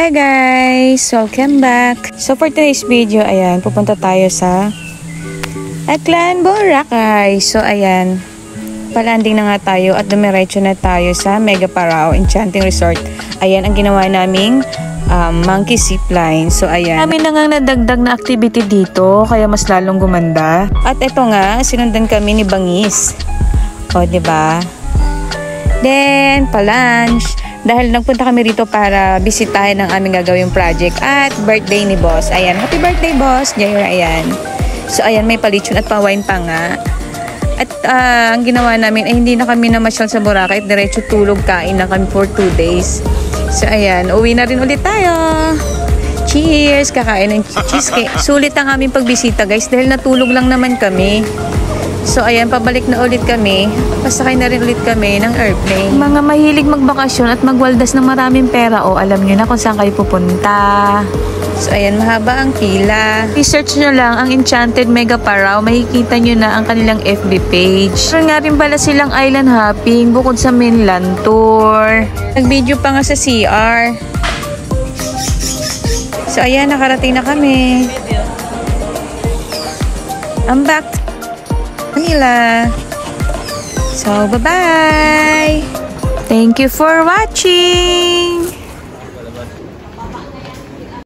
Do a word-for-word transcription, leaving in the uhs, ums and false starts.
Hi guys! Welcome back! So for today's video, ayan, pupunta tayo sa Aklan, Boracay. So ayan, palanding na nga tayo at dumiretso na tayo sa Mega Parao Enchanting Resort. Ayan ang ginawa naming um, monkey zipline. So ayan, kami na nga nadagdag na activity dito, kaya mas lalong gumanda. At ito nga, sinundan kami ni Bangis. O, diba? Then, pa-lunch. Dahil nagpunta kami rito para bisitahin ang aming gagawing project at birthday ni Boss. Ayan, happy birthday Boss! Jaira, ayan. So, ayan, may palichon at pa-wine pa nga. At uh, ang ginawa namin ay hindi na kami namasyal sa Boracay at diretso tulog, kain na kami for two days. So, ayan, uwi na rin ulit tayo. Cheers! Kakain ng cheesecake. Sulit ang aming pagbisita guys dahil natulog lang naman kami. So, ayan, pabalik na ulit kami. Pasakay na rin ulit kami ng airplane. Mga mahilig magbakasyon at magwaldas ng maraming pera, o alam nyo na kung saan kayo pupunta. So, ayan, mahaba ang pila. I-search nyo lang ang Enchanted Mega Parao. Makikita nyo na ang kanilang F B page. Meron nga rin pala silang island hopping bukod sa mainland tour. Nag-video pa nga sa C R. So, ayan, nakarating na kami. I'm back to Manila. So, bye-bye! Thank you for watching!